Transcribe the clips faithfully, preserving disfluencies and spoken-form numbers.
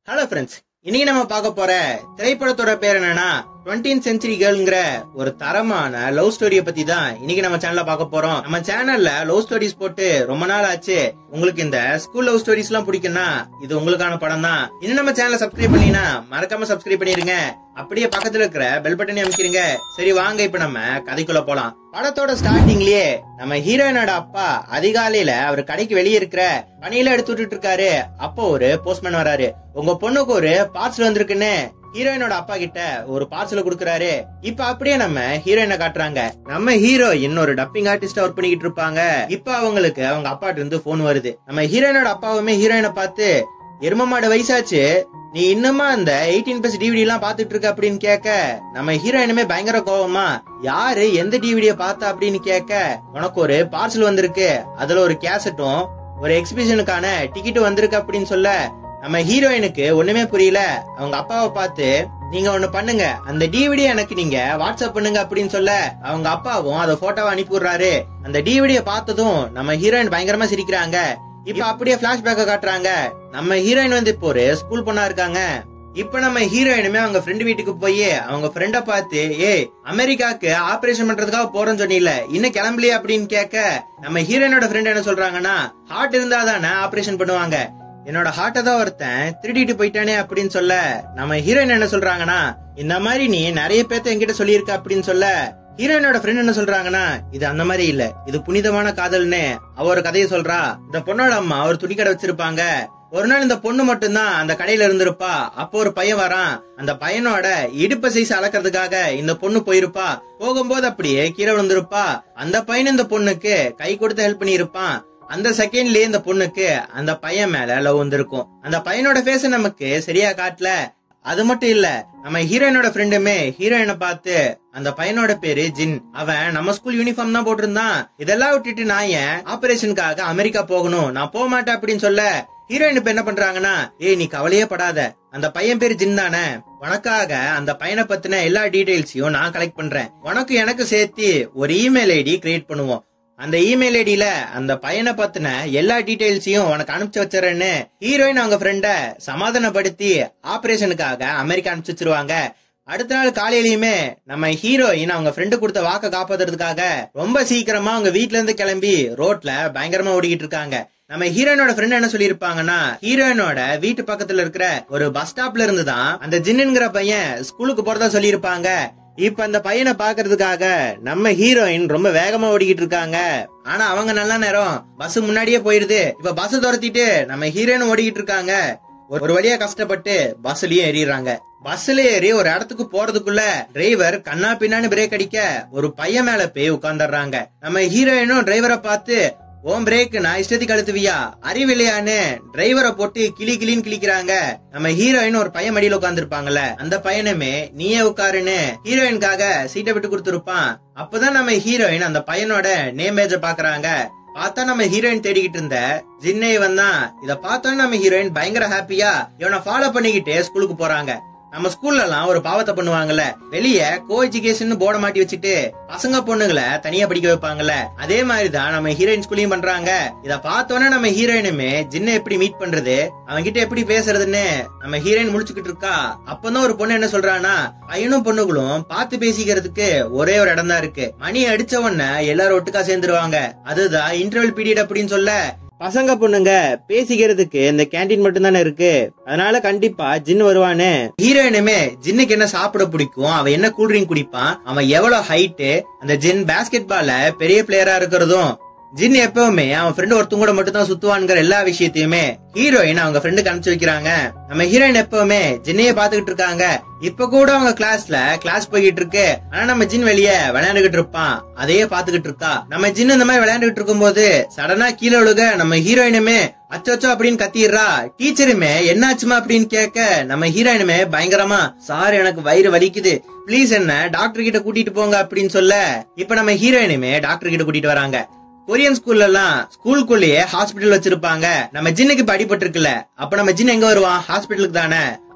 Hello friends, இன்னைக்கு நம்ம பார்க்க போற திரைப்படத்தோட பேர் என்னன்னா டுவென்டீன்த் சென்ச்சுரி கேர்ள்ங்கிற ஒரு தரமான லவ் ஸ்டோரிய பத்தி தான் இன்னைக்கு நம்ம சேனல்ல பார்க்க போறோம். நம்ம சேனல்ல லவ் ஸ்டோரிஸ் போட்டு ரொம்ப நாள் ஆச்சு. உங்களுக்கு இந்த ஸ்கூல் லவ் ஸ்டோரிஸ் எல்லாம் பிடிக்கும்னா இது உங்களுக்கான படம் தான். இன்னும் நம்ம சேனலை சப்ஸ்கிரைப் பண்ணீங்கன்னா மறக்காம சப்ஸ்கிரைப் பண்ணிருங்க. அப்படியே பக்கத்துல இருக்கிற பெல் பட்டனை அமைக்கிறீங்க. சரி வாங்க இப்ப நம்ம கதைக்குள்ள போலாம். படத்தோட ஸ்டார்டிங்லயே நம்ம ஹீரோயினோட அப்பா அதிகாலையில அவர் கடைக்கு வெளியே இருக்கிற பணியில எடுத்து விட்டுட்டு இருக்காரு. அப்போ ஒரு போஸ்ட்மேன் வராரு. உங்க பொண்ணுக்கு ஒரு பார்சல் வந்திருக்குன்னு ஹீரோயினோட அப்பா கிட்ட ஒரு பார்சல் குடுக்கறாரு. இப்ப அப்படியே நம்ம ஹீரோயினை காட்டுறாங்க. நம்ம ஹீரோயின் ஒரு டப்பிங் ஆர்டிஸ்டா ஒர்க் பண்ணிக்கிட்டு இருப்பாங்க. இப்ப அவங்களுக்கு அவங்க அப்பாட்ட இருந்து போன் வருது. நம்ம ஹீரோயினோட அப்பாவுமே ஹீரோயினை பார்த்து, எரும மாடு வயசாச்சு, நீ இன்னுமா அந்த எயிட்டீன் பிளஸ் டிவிடி எல்லாம் பாத்துட்டு இருக்க அப்படின்னு கேட்க, நம்ம ஹீரோயினுமே பயங்கர கோவமா, யாரு எந்த டிவிடிய பார்த்தா அப்படின்னு கேட்க, உனக்கு ஒரு பார்சல் வந்திருக்கு, அதுல ஒரு கேசட்டும் ஒரு எக்ஸிபிஷனுக்கான டிக்கெட் வந்திருக்கு அப்படின்னு சொல்ல, நம்ம ஹீரோயினுக்கு ஒண்ணுமே புரியல. அவங்க அப்பாவை பார்த்து, நீங்க ஒண்ணு பண்ணுங்க, அந்த டிவிடி எனக்கு நீங்க வாட்ஸ்அப் பண்ணுங்க அப்படின்னு சொல்ல, அவங்க அப்பாவும் அத போட்டோவை அனுப்பிடுறாரு. அந்த டிவிடிய பார்த்ததும் நம்ம ஹீரோயின் பயங்கரமா சிரிக்கிறாங்க. இப்ப அப்படியே பிளாஷ்பேக்க காட்டுறாங்க. நம்ம ஹீரோயின் வந்து இப்போ ஒரு ஸ்கூல் பொண்ணா இருக்காங்க. இப்ப நம்ம ஹீரோயினுமே அவங்க ஃப்ரெண்டு வீட்டுக்கு போய் அவங்க ஃப்ரெண்ட பார்த்து, ஏ அமெரிக்காக்கு ஆபரேஷன் பண்றதுக்காக போறோம்னு சொன்னீல, இன்னும் கிளம்பலையே அப்படின்னு கேட்க, நம்ம ஹீரோயினோட ஃப்ரெண்ட் என்ன சொல்றாங்கன்னா, ஹார்ட் இருந்தா தானே ஆபரேஷன் பண்ணுவாங்க, என்னோட ஹார்ட்ட தான் ஒருத்தன் திருடிட்டு போயிட்டானே அப்படின்னு சொல்ல, நம்ம ஹீரோயின் என்ன சொல்றாங்கன்னா, இந்த மாதிரி நீ நிறைய பேர்த்த என்கிட்ட சொல்லியிருக்க அப்படின்னு சொல்ல, ஹீரோயினோட ஃப்ரெண்ட் என்ன சொல்றாங்கன்னா, இது அந்த மாதிரி இல்ல, இது புனிதமான காதல்னு அவ ஒரு கதையை சொல்றா. இந்த பொண்ணோட அம்மா ஒரு துணி கடை வச்சிருப்பாங்க. ஒரு நாள் இந்த பொண்ணு மட்டும்தான் அந்த கடையில இருந்திருப்பா. அப்போ ஒரு பையன் வரான். அந்த பையனோட இடுப்பு சைஸ் அளக்கிறதுக்காக இந்த பொண்ணு போயிருப்பா. போகும்போது அப்படியே கீழே விழுந்திருப்பா. அந்த பையன் இந்த பொண்ணுக்கு கை கொடுத்து ஹெல்ப் பண்ணி இருப்பான். அந்த செகண்ட்லயே இந்த பொண்ணுக்கு அந்த பையன் மேல லவ் வந்திருக்கும். அந்த பையனோட ஃபேஸ் நமக்கு சரியா காட்டல. அது மட்டும் இல்ல, நம்ம ஹீரோயினோட ஃப்ரெண்டுமே ஹீரோயினை பார்த்து, அந்த பையனோட பேரு ஜின், அவன் நம்ம ஸ்கூல் யூனிஃபார்ம் தான் போட்டிருந்தான், இதெல்லாம் விட்டுட்டு நான் ஏன் ஆபரேஷனுக்காக அமெரிக்கா போகணும், நான் போக மாட்டேன் அப்படின்னு சொல்ல, ஹீரோயின் இப்ப என்ன பண்றாங்கன்னா, ஏய் நீ கவலையே படாத, அந்த பையன் பேரு ஜின் தானே, உனக்காக அந்த பையனை பத்தின எல்லா டீடைல்ஸையும் நான் கலெக்ட் பண்றேன், உனக்கு எனக்கு சேர்த்து ஒரு இமெயில் ஐடி கிரியேட் பண்ணுவோம், அந்த இமெயில் ஐடியில அந்த பையனை பத்தின எல்லா டீடைல்ஸையும் உனக்கு அனுப்பிச்சு வச்சிடறேன்னு ஹீரோயின் அவங்க ஃப்ரெண்ட சமாதானப்படுத்தி ஆபரேஷனுக்காக அமெரிக்கா அனுப்பிச்சு வச்சிருவாங்க. அடுத்த நாள் காலையிலயுமே நம்ம ஹீரோயின் அவங்க ஃப்ரெண்டு கொடுத்த வாக்க காப்பாத்துறதுக்காக ரொம்ப சீக்கிரமா அவங்க வீட்டுல இருந்து கிளம்பி ரோட்ல பயங்கரமா ஓடிக்கிட்டு இருக்காங்க. நம்ம ஹீரோயினோட ஃப்ரெண்ட் என்ன சொல்லிருப்பாங்கன்னா, ஹீரோயினோட வீட்டு பக்கத்துல இருக்கிற ஒரு பஸ் ஸ்டாப்ல இருந்துதான் அந்த ஜின்னுங்கிற பையன் ஸ்கூலுக்கு போறதா சொல்லியிருப்பாங்க. இப்ப அந்த பையனை பாக்குறதுக்காக நம்ம ஹீரோயின் ரொம்ப வேகமா ஓடிக்கிட்டு இருக்காங்க. ஆனா அவங்க நல்ல நேரம் பஸ் முன்னாடியே போயிருது. இப்ப பஸ் துரத்திட்டு நம்ம ஹீரோயின் ஓடிக்கிட்டு இருக்காங்க. ஒரு வழியா கஷ்டப்பட்டு பஸ்லயும் ஏறிடுறாங்க. பஸ்ல ஏறி ஒரு இடத்துக்கு போறதுக்குள்ள டிரைவர் கண்ணா பின்னான்னு பிரேக் அடிக்க ஒரு பையன் மேல போய் உட்கார்ந்துடுறாங்க. நம்ம ஹீரோயினும் டிரைவரை பார்த்து, ஓம் பிரேக் நான் இஷ்டத்துக்கு அழுத்துவியா, அறிவில்லையான்னு டிரைவரை போட்டு கிளி கிளின்னு கிளிக்கிறாங்க. நம்ம ஹீரோயின் ஒரு பையன் மடியில உட்கார்ந்து இருப்பாங்கல்ல, அந்த பையனுமே நீயே உட்காருன்னு ஹீரோயினுக்காக சீட்டை விட்டு கொடுத்துருப்பான். அப்பதான் நம்ம ஹீரோயின் அந்த பையனோட நேம் பேஜ பாக்குறாங்க. பார்த்தா நம்ம ஹீரோயின் தேடிக்கிட்டு இருந்த ஜின்னே வந்தான். இத பார்த்தோன்னு நம்ம ஹீரோயின் பயங்கர ஹாப்பியா இவனை ஃபாலோ பண்ணிக்கிட்டு ஸ்கூலுக்கு போறாங்க. நம்ம ஸ்கூல்ல எல்லாம் ஒரு பாவத்தை பண்ணுவாங்கல்ல, வெளிய கோ எஜுகேஷன் போர்ட மாட்டி வச்சுட்டு பசங்க பொண்ணுங்களை தனியா படிக்க வைப்பாங்கல்ல, அதே மாதிரிதான் நம்ம ஹீரோயின் ஸ்கூலையும் பண்றாங்க. இத பார்த்தோன்னே நம்ம ஹீரோயினுமே ஜின்னை எப்படி மீட் பண்றது, அவன்கிட்ட எப்படி பேசுறதுன்னு நம்ம ஹீரோயின் முடிச்சுக்கிட்டு இருக்கா. அப்பதான் ஒரு பொண்ணு என்ன சொல்றான்னா, பையனும் பொண்ணுகளும் பார்த்து பேசிக்கிறதுக்கு ஒரே ஒரு இடம் தான் இருக்கு, மணி அடிச்ச உடனே எல்லாரும் ஒட்டுக்கா சேர்ந்துருவாங்க, அதுதான் இன்டர்வல் பீரியட் அப்படின்னு சொல்ல, பசங்க பொண்ணுங்க பேசிக்கிறதுக்கு இந்த கேண்டீன் மட்டும் தானே இருக்கு, அதனால கண்டிப்பா ஜின் வருவானு. ஹீரோயினுமே ஜின்னுக்கு என்ன சாப்பிட பிடிக்கும், அவன் என்ன கூல்ட்ரிங்க் குடிப்பான், அவன் எவ்வளவு ஹைட்டு, அந்த ஜின் பாஸ்கெட் பால்ல பெரிய பிளேயரா இருக்கிறதும், ஜின் எப்பவுமே அவன் ஃப்ரெண்டு ஒருத்தங்க கூட மட்டும் தான் சுத்துவான்ங்கிற எல்லா விஷயத்தையுமே ஹீரோயின் அவங்க ஃப்ரெண்டுக்கு அனுப்பிச்சு வைக்கிறாங்க. நம்ம ஹீரோயின் எப்பவுமே ஜின்னையே பாத்துக்கிட்டு இருக்காங்க. இப்ப கூட அவங்க கிளாஸ்ல கிளாஸ் போய்கிட்டு இருக்கு. ஆனா நம்ம ஜின் வெளிய விளையாண்டுகிட்டு இருப்பான், அதையே பாத்துக்கிட்டு இருக்கா. நம்ம ஜின் இந்த மாதிரி விளையாண்டுகிட்டு இருக்கும் போது சடனா கீழே விழுக நம்ம ஹீரோயினுமே அச்சோச்சோ அப்படின்னு கத்திடுறா. டீச்சருமே என்னாச்சுமா அப்படின்னு கேட்க நம்ம ஹீரோயினுமே பயங்கரமா, சார் எனக்கு வயிறு வலிக்குது, பிளீஸ் என்ன டாக்டர் கிட்ட கூட்டிட்டு போங்க அப்படின்னு சொல்ல, இப்ப நம்ம ஹீரோயினுமே டாக்டர் கிட்ட கூட்டிட்டு வராங்க. கொரியன் ஸ்கூல்ல எல்லாம் ஸ்கூலுக்குள்ளேயே ஹாஸ்பிட்டல் வச்சிருப்பாங்க. நம்ம ஜின்னுக்கு இப்ப அடிபட்டு இருக்குல்ல, அப்ப நம்ம ஜின் எங்க வருவான், ஹாஸ்பிட்டலுக்கு தானே.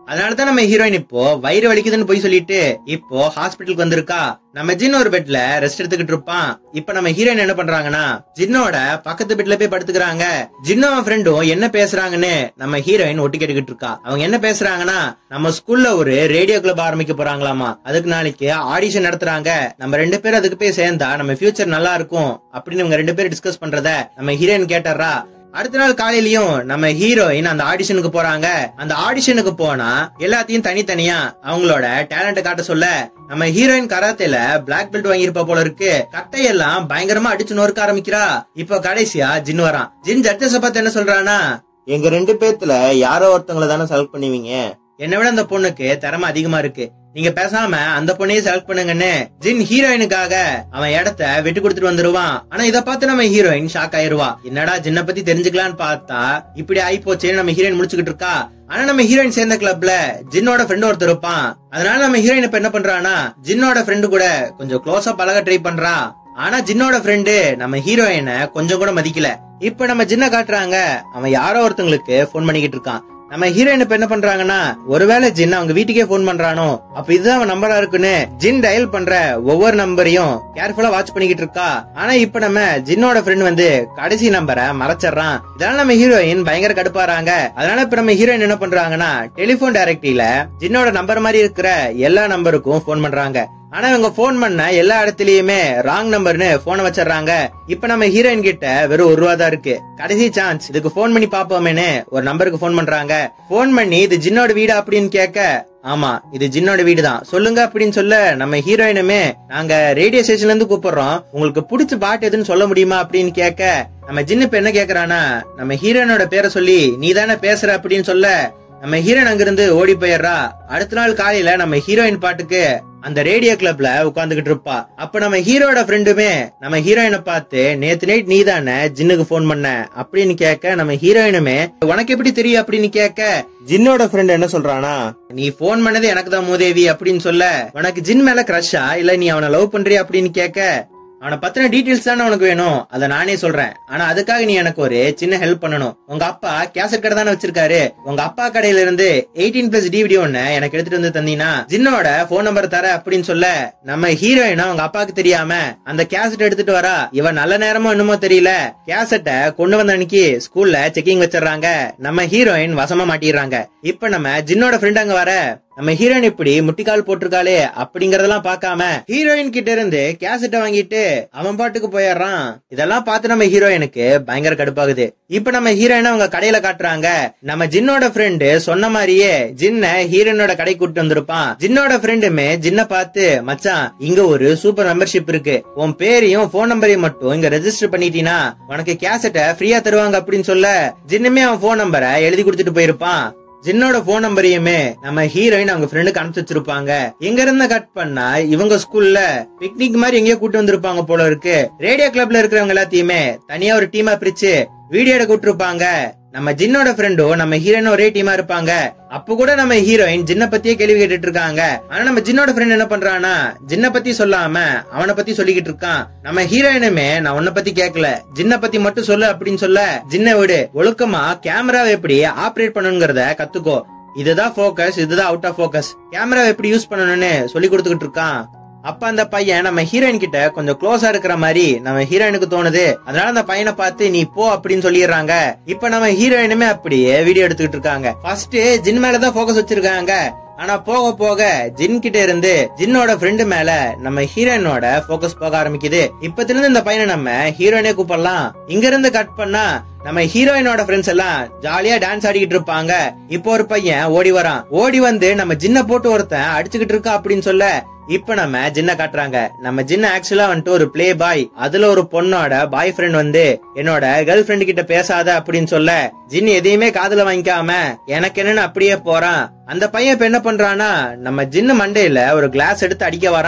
அதனாலதான் நம்ம ஹீரோயின் இப்போ வயிறு வலிக்குதுன்னு போய் சொல்லிட்டு இப்போ ஹாஸ்பிட்டலுக்கு வந்திருக்கா. நம்ம ஜின் ஒரு பெட்ல ரெஸ்ட் எடுத்துக்கிட்டு இருப்பான். இப்ப நம்ம ஹீரோயின் என்ன பண்றாங்கன்னா ஜின்னோட பக்கத்து பெட்ல போய் படுத்துக்கிறாங்க. ஜின்னோட ஃப்ரெண்டும் என்ன பேசுறாங்கன்னு நம்ம ஹீரோயின் ஒட்டி கேட்டுக்கிட்டு இருக்கா. அவங்க என்ன பேசுறாங்கன்னா நம்ம ஸ்கூல்ல ஒரு ரேடியோ கிளப் ஆரம்பிக்க போறாங்களாமா. அதுக்கு நாளைக்கு ஆடிஷன் நடத்துறாங்க. நம்ம ரெண்டு பேரும் அதுக்கு போய் சேர்ந்தா நம்ம ஃபியூச்சர் நல்லா இருக்கும் அப்படின்னு இவங்க ரெண்டு பேரும் டிஸ்கஸ் பண்றத நம்ம ஹீரோயின் கேட்டறா. அடுத்த நாள் காலையிலயும் நம்ம ஹீரோயின் அந்த ஆடிஷனுக்கு போறாங்க. அந்த ஆடிஷனுக்கு போனா எல்லாத்தையும் தனித்தனியா அவங்களோட டேலண்ட் காட்ட சொல்ல நம்ம ஹீரோயின் கராத்தேல பிளாக் பெல்ட் வாங்கியிருப்பா போல இருக்கு. கட்டையெல்லாம் பயங்கரமா அடிச்சு நொறுக்க ஆரம்பிக்கிறா. இப்ப கடைசியா ஜின் வரான். ஜின் ஜட்ஜஸ பார்த்து என்ன சொல்றானா, எங்க ரெண்டு பேத்துல யாரோ ஒருத்தவங்களை தானே செலக்ட் பண்ணுவீங்க, என்னை விட அந்த பொண்ணுக்கு திறமை அதிகமா இருக்கு, நீங்க பேசாம அந்த பொண்ணையே செலக்ட் பண்ணுங்கன்னு ஜின் ஹீரோயினுக்காக அவன் இடத்த விட்டு கொடுத்துட்டு வந்துருவான். ஆனா இத பார்த்து நம்ம ஹீரோயின் ஷாக் ஆயிருவா. என்னடா ஜின்ன பத்தி தெரிஞ்சுக்கலான்னு பார்த்தா இப்படி ஆயி போச்சேன்னு நம்ம ஹீரோயின் முடிச்சுக்கிட்டு இருக்கா. ஆனா நம்ம ஹீரோயின் சேர்ந்த கிளப்ல ஜின்னோட ஃப்ரெண்ட் ஒருத்தர் இருப்பான். அதனால நம்ம ஹீரோயின் இப்ப என்ன பண்றானா ஜின்னோட ஃப்ரெண்டு கூட கொஞ்சம் க்ளோஸா பழக ட்ரை பண்றா. ஆனா ஜின்னோட ஃப்ரெண்டு நம்ம ஹீரோயினை கொஞ்சம் கூட மதிக்கல. இப்ப நம்ம ஜின்ன காட்டுறாங்க, அவன் யாரோ ஒருத்தங்களுக்கு போன் பண்ணிக்கிட்டு இருக்கான். நம்ம ஹீரோயின் இப்ப என்ன பண்றாங்கன்னா ஒருவேளை ஜின் அவங்க வீட்டுக்கே போன் பண்றானோ, அப்ப இதுதான் அவன் நம்பரா இருக்குன்னு ஜின் டயல் பண்ற ஒவ்வொரு நம்பரையும் கேர்ஃபுல்லா வாட்ச் பண்ணிக்கிட்டு இருக்கா. ஆனா இப்ப நம்ம ஜின்னோட ஃப்ரெண்ட் வந்து கடைசி நம்பரை மறைச்சிடறான். இதனால நம்ம ஹீரோயின் பயங்கர கடுப்பாறாங்க. அதனால இப்ப நம்ம ஹீரோயின் என்ன பண்றாங்கன்னா டெலிபோன் டைரக்டரியில ஜின்னோட நம்பர் மாதிரி இருக்கிற எல்லா நம்பருக்கும் போன் பண்றாங்க. ஆனா இவங்க போன் பண்ண எல்லா இடத்துலயுமே ராங் நம்பர்னு போனை வச்சிடறாங்க. இப்ப நம்ம ஹீரோயின் கிட்ட வெறும் ஒரு ரூபா தான் இருக்கு. கடைசி சான்ஸ் இதுக்கு போன் பண்ணி பாப்போமேனு ஒரு நம்பருக்கு போன் பண்றாங்க. போன் பண்ணி இது ஜின்னோட வீடா அப்படின்னு கேட்க, ஆமா இது ஜின்னோட வீடு தான் சொல்லுங்க அப்படின்னு சொல்ல, நம்ம ஹீரோயினுமே நாங்க ரேடியோ ஸ்டேஷன்ல இருந்து கூப்பிடுறோம், உங்களுக்கு பிடிச்ச பாட்டு எதுன்னு சொல்ல முடியுமா அப்படின்னு கேட்க, நம்ம ஜின்னு இப்ப என்ன கேக்குறானா நம்ம ஹீரோயினோட பேரை சொல்லி நீ தானே பேசுற அப்படின்னு சொல்ல, நம்ம ஹீரோயின் அங்கிருந்து ஓடி போயிடுறா. அடுத்த நாள் காலையில நம்ம ஹீரோயின் பாட்டுக்கு அந்த ரேடியோ கிளப்ல உட்காந்துக்கிட்டு இருப்பா. அப்ப நம்ம ஹீரோட ஃப்ரெண்டுமே நம்ம ஹீரோயினை பார்த்து நேத்து நைட் நீ தானே ஜின்னுக்கு போன் பண்ண அப்படின்னு கேட்க, நம்ம ஹீரோயினுமே உனக்கு எப்படி தெரியும் அப்படின்னு கேட்க, ஜின்னோட ஃப்ரெண்ட் என்ன சொல்றானா நீ போன் பண்ணது எனக்கு தான் மூதேவி அப்படின்னு சொல்ல, உனக்கு ஜின் மேல கிரஷா இல்ல நீ அவனை லவ் பண்றியா அப்படின்னு கேட்க, அவனை பத்தின டீடைல்ஸ் தானே உனக்கு வேணும், அத நானே சொல்றேன், ஆனா அதுக்காக நீ எனக்கு ஒரு சின்ன ஹெல்ப் பண்ணணும். உங்க அப்பா கேசட் கடை தானே வச்சிருக்காரு, உங்க அப்பா கடையில இருந்து எயிட்டீன் பிளஸ் டிவிடி ஒன்னு எனக்கு எடுத்துட்டு வந்து தந்தீங்கன்னா ஜின்னோட போன் நம்பர் தர அப்படின்னு சொல்ல, நம்ம ஹீரோயினா உங்க அப்பாக்கு தெரியாம அந்த கேசட் எடுத்துட்டு வரா. இவன் நல்ல நேரமோ என்னமோ தெரியல கேசட்டை கொண்டு வந்த அன்னைக்கு ஸ்கூல்ல செக்கிங் வச்சிடறாங்க. நம்ம ஹீரோயின் வசமா மாட்டிடுறாங்க. இப்ப நம்ம ஜின்னோட ஃப்ரெண்ட் அங்க வர, நம்ம ஹீரோயின் இப்படி முட்டிக்கால் போட்டிருக்காளே அப்படிங்கறதெல்லாம் பாக்காம ஹீரோயின் கிட்ட இருந்து கேசட்டை வாங்கிட்டு அவன் பாட்டுக்கு போயிடுறான். இதெல்லாம் பார்த்து நம்ம ஹீரோயினுக்கு பயங்கர கடுப்பாகுது. இப்ப நம்ம ஹீரோயின் அவங்க கடையில காட்டுறாங்க. நம்ம ஜின்னோட ஃப்ரெண்டு சொன்ன மாதிரியே ஜின்ன ஹீரோயினோட கடை கூட்டு வந்திருப்பான். ஜின்னோட ஃப்ரெண்டுமே ஜின்ன பார்த்து, மச்சான் இங்க ஒரு சூப்பர் மெம்பர்ஷிப் இருக்கு, உன் பேரையும் போன் நம்பரையும் மட்டும் இங்க ரெஜிஸ்டர் பண்ணிட்டீனா உனக்கு கேசட்டை ஃப்ரீயா தருவாங்க அப்படின்னு சொல்ல, ஜின்னுமே அவன் போன் நம்பரை எழுதி கொடுத்துட்டு போயிருப்பான். ஜின்னோட போன் நம்பரையுமே நம்ம ஹீரோயின் அவங்க ஃப்ரெண்டுக்கு அனுப்பிச்சு வச்சிருப்பாங்க. எங்க இருந்த கட் பண்ணா இவங்க ஸ்கூல்ல பிக்னிக் மாதிரி எங்கேயோ கூட்டு வந்திருப்பாங்க போல இருக்கு. ரேடியோ கிளப்ல இருக்கிறவங்க எல்லாத்தையுமே தனியா ஒரு டீமா பிரிச்சு வீடியோ எடுக்க விட்டுருப்பாங்க. நம்ம ஜின்னோட ஃப்ரெண்டும் நம்ம ஹீரோயின் ஒரே டீமா இருப்பாங்க. அப்ப கூட நம்ம ஹீரோயின் ஜின்ன பத்தியே கேள்வி கேட்டுட்டு இருக்காங்க. ஆனா நம்ம ஜின்னோட ஃப்ரெண்ட் என்ன பண்றானா ஜின்ன பத்தி சொல்லாம அவனை பத்தி சொல்லிக்கிட்டு இருக்கான். நம்ம ஹீரோயினுமே நான் உன்ன பத்தி கேட்கல, ஜின்ன பத்தி மட்டும் சொல்லு அப்படின்னு சொல்ல, ஜின்ன விடு, ஒழுக்கமா கேமராவை எப்படி ஆபரேட் பண்ணணுங்கிறத கத்துக்கோ, இதுதான் போக்கஸ், இதுதான் அவுட் ஆஃப் போக்கஸ், கேமராவை எப்படி யூஸ் பண்ணணும்னு சொல்லி கொடுத்துக்கிட்டு இருக்கான். அப்ப அந்த பையன் நம்ம ஹீரோயின் கிட்ட கொஞ்சம் க்ளோஸா இருக்கிற மாதிரி நம்ம ஹீரோயினுக்கு தோணுது. அதனால அந்த பையனை பார்த்து நீ போ அப்படின்னு சொல்லிடுறாங்க. இப்ப நம்ம ஹீரோயினுமே அப்படியே வீடியோ எடுத்துக்கிட்டு இருக்காங்க. ஃபர்ஸ்ட் ஜின் மேலதான் போக்கஸ் வச்சிருக்காங்க. ஆனா போக போக ஜின் கிட்ட இருந்து ஜின்னோட ஃப்ரெண்டு மேல நம்ம ஹீரோயினோட போக்கஸ் போக ஆரம்பிக்குது. இப்பத்துல இருந்து இந்த பையனை நம்ம ஹீரோயினே கூப்பிடலாம். இங்க இருந்து கட் பண்ணா நம்ம ஹீரோயினோட ஃப்ரெண்ட்ஸ் எல்லாம் ஜாலியா டான்ஸ் ஆடிக்கிட்டு இருப்பாங்க. இப்போ ஒரு பையன் ஓடி வரான். ஓடி வந்து நம்ம ஜின்ன போட்டு ஒருத்தன் அடிச்சுக்கிட்டு இருக்கா அப்படின்னு சொல்ல, இப்ப நம்ம ஜின்ன காட்டுறாங்க. நம்ம ஜின்ன ஆக்சுவலா வந்துட்டு ஒரு பிளே பாய். அதுல ஒரு பொண்ணோட பாய் ஃப்ரெண்ட் வந்து என்னோட கேர்ள் ஃப்ரெண்ட் கிட்ட பேசாத அப்படின்னு சொல்ல, ஜின் எதையுமே காதுல வாங்கிக்காம எனக்கு என்னன்னு அப்படியே போறான். அந்த பையன் இப்ப என்ன பண்றானா நம்ம ஜின்னு மண்டையில ஒரு கிளாஸ் எடுத்து அடிக்க வரான்.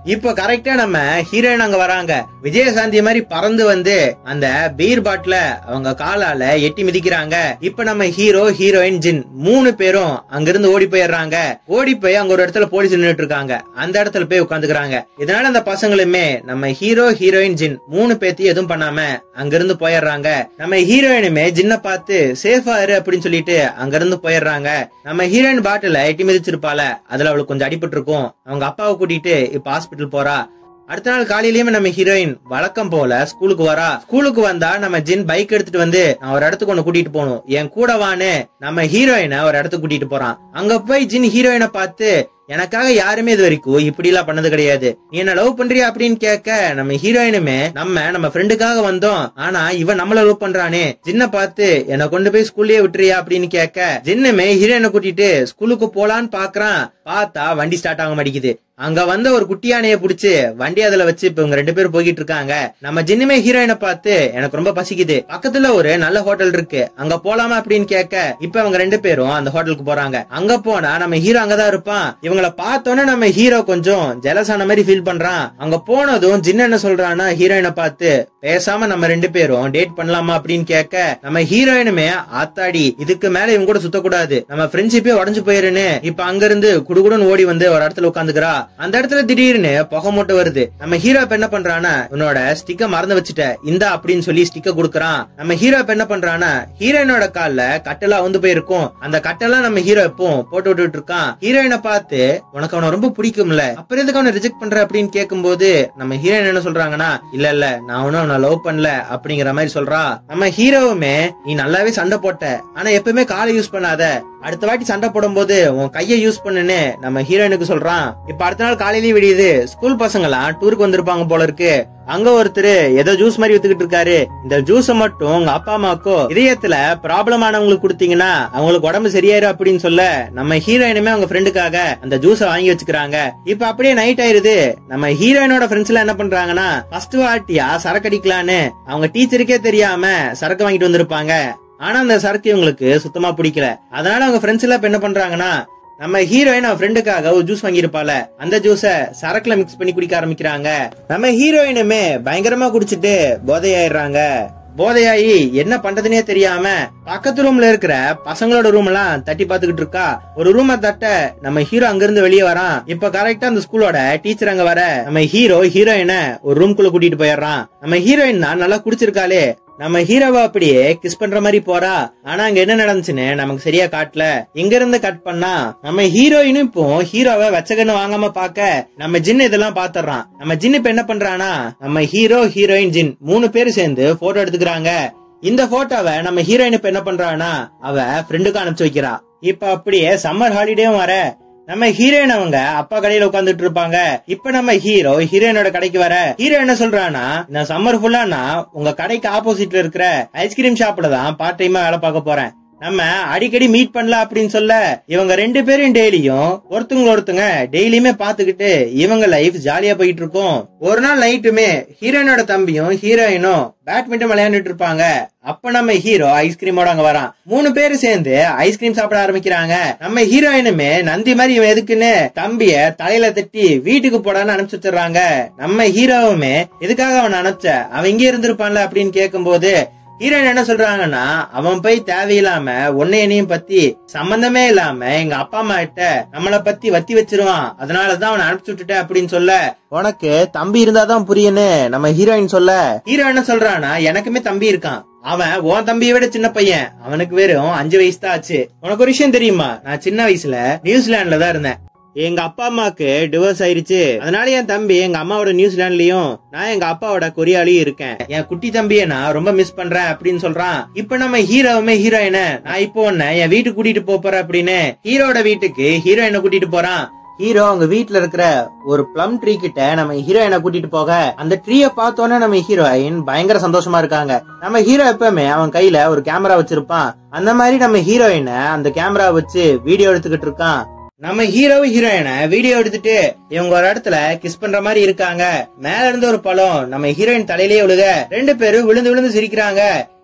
இப்ப கரெக்டா நம்ம ஹீரோயின் அங்க வராங்க. விஜயசாந்தி மாதிரி பறந்து வந்து அந்த பீர் பாட்டில அவங்க காலால எட்டி மிதிக்கிறாங்க. இப்ப நம்ம ஹீரோ ஹீரோயின் ஜின் மூணு பேரும் அங்க இருந்து ஓடி போயிடுறாங்க. ஓடி போய் அங்க ஒரு இடத்துல போலீஸ் நின்னுட்டு இருக்காங்க. அந்த இடத்துல போய் உட்காந்துக்கிறாங்க. இதனால அந்த பசங்களுமே நம்ம ஹீரோ ஹீரோயின் ஜின் மூணு பேத்தையும் எதுவும் பண்ணாம அங்க இருந்து போயிடுறாங்க. நம்ம ஹீரோயினுமே ஜின்ன பார்த்து சேஃபா இரு அப்படின்னு சொல்லிட்டு அங்க இருந்து போயிடுறாங்க. நம்ம ஹீரோயின் பாட்டில எட்டி மிதிச்சிருப்பால, அதுல அவளுக்கு கொஞ்சம் அடிபட்டு இருக்கும். அவங்க அப்பாவை கூட்டிட்டு இப்ப ஹாஸ்பிட்டல் போறா. அடுத்த நாள் காலையிலயுமே நம்ம ஹீரோயின் வழக்கம் போல ஸ்கூலுக்கு வரா. ஸ்கூலுக்கு வந்தா நம்ம ஜின் பைக் எடுத்துட்டு வந்து நான் ஒரு இடத்துக்கு ஒண்ணு கூட்டிட்டு போகணும், என் கூட வான்னு நம்ம ஹீரோயினை ஒரு இடத்துக்கு கூட்டிட்டு போறான். அங்க போய் ஜின் ஹீரோயினை பார்த்து எனக்காக யாருமே இது வரைக்கும் இப்படி எல்லாம் பண்ணது கிடையாது, நீ என்ன லவ் பண்றியா அப்படின்னு கேட்க நம்ம ஹீரோயினுமே நம்ம நம்ம ஃப்ரெண்டுக்காக வந்தோம், ஆனா இவன் நம்மள லவ் பண்றானே, ஜின்ன பார்த்து என்ன கொண்டு போய் ஸ்கூல்லயே விட்டுறியா அப்படின்னு கேட்க ஜின்னுமே ஹீரோயினை கூட்டிட்டு ஸ்கூலுக்கு போலான்னு பாக்குறான். பார்த்தா வண்டி ஸ்டார்ட் ஆக மாட்டேங்குது. அங்க வந்த ஒரு குட்டியானைய புடிச்சு வண்டி அதுல வச்சு இப்ப இவங்க ரெண்டு பேரும் போய்கிட்டு இருக்காங்க. நம்ம ஜின்னுமே ஹீரோயினை பார்த்து எனக்கு ரொம்ப பசிக்குது, பக்கத்துல ஒரு நல்ல ஹோட்டல் இருக்கு, அங்க போலாமா அப்படின்னு கேட்க இப்ப அவங்க ரெண்டு பேரும் அந்த ஹோட்டலுக்கு போறாங்க. அங்க போனா நம்ம ஹீரோ அங்கதான் இருப்பான். இவங்கள பார்த்தோன்னே நம்ம ஹீரோ கொஞ்சம் ஜெலஸான மாதிரி ஃபீல் பண்றான். அங்க போனதும் ஜின் என்ன சொல்றான்னா ஹீரோயினை பார்த்து பேசாம நம்ம ரெண்டு பேரும் டேட் பண்ணலாமா அப்படின்னு கேட்க நம்ம ஹீரோயினுமே ஆத்தாடி இதுக்கு மேல இவங்க கூட சுத்தக்கூடாது, நம்ம ஃப்ரெண்ட்ஷிப்பே உடஞ்சு போயிருன்னு இப்ப அங்க இருந்து குடுகுடுன்னு ஓடி வந்து ஒரு இடத்துல உட்காந்துக்கிறா. அந்த இடத்துல திடீர்னு புகை மூட்டை வருது. நம்ம ஹீரோ என்ன பண்றானா உன்னோட ஸ்டிக்க மறந்து வச்சுட்ட இந்தா அப்படின்னு சொல்லி ஸ்டிக்க குடுக்கறான். நம்ம ஹீரோ என்ன பண்றானா ஹீரோயினோட கால்ல கட்டெல்லாம் வந்து போயிருக்கும். அந்த கட்டெல்லாம் நம்ம ஹீரோ எப்போ போட்டு விட்டுட்டு இருக்கான். ஹீரோயினை பார்த்து உனக்கு அவனை ரொம்ப பிடிக்கும்ல, அப்புறம் எதுக்கு அவனை ரிஜெக்ட் பண்ற அப்படின்னு கேட்கும் போது நம்ம ஹீரோயின் என்ன சொல்றாங்கன்னா இல்ல இல்ல நான் ஒன்னும் அவனை லவ் பண்ணல அப்படிங்கிற மாதிரி சொல்றா. நம்ம ஹீரோவுமே நீ நல்லாவே சண்டை போட்ட, ஆனா எப்பவுமே காலை யூஸ் பண்ணாத, அடுத்த வாட்டி சண்டை போடும் போது உன் கையை யூஸ் பண்ணுன்னு நம்ம ஹீரோயினுக்கு சொல்றான். இப்ப அடுத்த நாள் காலையிலேயே விடியுது. ஸ்கூல் பசங்க எல்லாம் டூருக்கு வந்திருப்பாங்க போல இருக்கு. அங்க ஒருத்தர் ஏதோ ஜூஸ் மாதிரி வித்துக்கிட்டு இருக்காரு. இந்த ஜூஸ் மட்டும் உங்க அப்பா அம்மாக்கோ இதயத்துல ப்ராப்ளம் ஆனவங்களுக்கு கொடுத்தீங்கன்னா அவங்களுக்கு உடம்பு சரியாயிரும் அப்படின்னு சொல்ல நம்ம ஹீரோயினுமே அவங்க ஃப்ரெண்டுக்காக அந்த ஜூஸ வாங்கி வச்சுக்கிறாங்க. இப்ப அப்படியே நைட் ஆயிருது. நம்ம ஹீரோயினோட ஃப்ரெண்ட்ஸ் எல்லாம் என்ன பண்றாங்கன்னா ஃபர்ஸ்ட் வாட்டியா சரக்கு அடிக்கலான்னு அவங்க டீச்சருக்கே தெரியாம சரக்கு வாங்கிட்டு வந்திருப்பாங்க. ஆனா அந்த சரக்கு இவங்களுக்கு சுத்தமா பிடிக்கல. அதனால அவங்க ஃப்ரெண்ட்ஸ் எல்லாம் என்ன பண்றாங்கன்னா நம்ம ஹீரோயின் அவன் ஃப்ரெண்டுக்காக ஒரு ஜூஸ் வாங்கியிருப்பால, அந்த ஜூஸ சரக்குல மிக்ஸ் பண்ணி குடிக்க ஆரம்பிக்கிறாங்க. நம்ம ஹீரோயினுமே பயங்கரமா குடிச்சிட்டு போதையாயிடுறாங்க. போதையாயி என்ன பண்றதுனே தெரியாம பக்கத்து ரூம்ல இருக்கிற பசங்களோட ரூம் எல்லாம் தட்டி பாத்துக்கிட்டு இருக்கா. ஒரு ரூம தட்ட நம்ம ஹீரோ அங்க இருந்து வெளியே வரான். இப்ப கரெக்டா அந்த ஸ்கூலோட டீச்சர் அங்க வர நம்ம ஹீரோ ஹீரோயினை ஒரு ரூம்குள்ள கூட்டிட்டு போயிடுறான். நம்ம ஹீரோயின் தான் நல்லா குடிச்சிருக்காளே, நம்ம ஹீரோவா அப்படியே கிஸ் பண்ற மாதிரி போறா. ஆனா அங்க என்ன நடந்துச்சுன்னு நமக்கு சரியா காட்டல. எங்க இருந்து கட் பண்ணா நம்ம ஹீரோயினும் இப்போ ஹீரோவை வச்சகன்னு வாங்காம பாக்க நம்ம ஜின் இதெல்லாம் பாத்துறான். நம்ம ஜின் இப்ப என்ன பண்றானா நம்ம ஹீரோ ஹீரோயின் ஜின் மூணு பேரும் சேர்ந்து போட்டோ எடுத்துக்கிறாங்க. இந்த போட்டோவை நம்ம ஹீரோயின் இப்ப என்ன பண்றானா அவ ஃப்ரெண்டுக்கு அனுப்பிச்சு வைக்கிறா. இப்ப அப்படியே சம்மர் ஹாலிடேவும் வர நம்ம ஹீரோயின் அவங்க அப்பா கடையில உட்காந்துட்டு இருப்பாங்க. இப்ப நம்ம ஹீரோ ஹீரோயினோட கடைக்கு வர ஹீரோ என்ன சொல்றானா நான் சம்மர் ஃபுல்லானா உங்க கடைக்கு ஆப்போசிட்ல இருக்கிற ஐஸ்கிரீம் ஷாப்ல தான் பார்ட் டைமா வேலை பார்க்க போறேன், நம்ம அடிக்கடி மீட் பண்ணலாம் அப்படின்னு சொல்ல இவங்க ரெண்டு பேரும் டெய்லியும் ஒருத்தவங்க ஒருத்தங்க டெய்லியுமே பாத்துக்கிட்டு இவங்க லைஃப் ஜாலியா போயிட்டு இருக்கும். ஒரு நாள் நைட்டுமே ஹீரோயினோட தம்பியும் ஹீரோயினும் பேட்மிண்டன் விளையாண்டுட்டு இருப்பாங்க. அப்ப நம்ம ஹீரோ ஐஸ்கிரீமோட அங்க வரான். மூணு பேரும் சேர்ந்து ஐஸ்கிரீம் சாப்பிட ஆரம்பிக்கிறாங்க. நம்ம ஹீரோயினுமே நந்தி மாதிரி இவன் எதுக்குன்னு தம்பிய தலையில தட்டி வீட்டுக்கு போடான்னு அனுப்பிச்சு வச்சிடறாங்க. நம்ம ஹீரோவுமே எதுக்காக அவன் அனுப்பிச்ச அவன் இங்கே இருந்திருப்பான்ல அப்படின்னு கேட்கும் போது ஹீரோயின் என்ன சொல்றாங்கன்னா அவன் போய் தேவையில்லாம உன்னையனையும் பத்தி சம்பந்தமே இல்லாம எங்க அப்பா அம்மா கிட்ட நம்மள பத்தி வத்தி வச்சிருவான், அதனாலதான் அவனை அனுப்பிச்சு விட்டுட்டேன் அப்படின்னு சொல்ல உனக்கு தம்பி இருந்தாதான் புரியுன்னு நம்ம ஹீரோயின் சொல்ல ஹீரோ என்ன சொல்றானா எனக்குமே தம்பி இருக்கான், அவன் உன் தம்பியை விட சின்ன பையன், அவனுக்கு வெறும் அஞ்சு வயசு தான் ஆச்சு. உனக்கு ஒரு விஷயம் தெரியுமா, நான் சின்ன வயசுல நியூசிலாந்துல தான் இருந்தேன், எங்க அப்பா அம்மாக்கு டிவோர்ஸ் ஆயிருச்சு, அதனால என் தம்பி எங்க அம்மாவோட நியூசிலாந்துலயும் நான் எங்க அப்பாவோட கொரியாலயும் இருக்கேன், என் குட்டி தம்பிய நான் ரொம்ப மிஸ் பண்றேன் அப்படின்னு சொல்றான். இப்ப நம்ம ஹீரோவுமே ஹீரோயின நான் இப்போ உன்ன என் வீட்டுக்கு கூட்டிட்டு போறேன் அப்படின்னு ஹீரோட வீட்டுக்கு ஹீரோயினை கூட்டிட்டு போறான். ஹீரோ அவங்க வீட்டுல இருக்கிற ஒரு பிளம் ட்ரீ கிட்ட நம்ம ஹீரோயினை கூட்டிட்டு போக அந்த ட்ரீய பார்த்தோன்னே நம்ம ஹீரோயின் பயங்கர சந்தோஷமா இருக்காங்க. நம்ம ஹீரோ எப்பவுமே அவன் கையில ஒரு கேமரா வச்சிருப்பான், அந்த மாதிரி நம்ம ஹீரோயினை அந்த கேமரா வச்சு வீடியோ எடுத்துக்கிட்டு இருக்கான். நம்ம ஹீரோவும் ஹீரோயினை வீடியோ எடுத்துட்டு இவங்க ஒரு இடத்துல கிஸ் பண்ற மாதிரி இருக்காங்க. மேல இருந்து ஒரு பழம் நம்ம ஹீரோயின் தலையிலேயே விழுக ரெண்டு பேரும் விழுந்து விழுந்து சிரிக்கிறாங்க.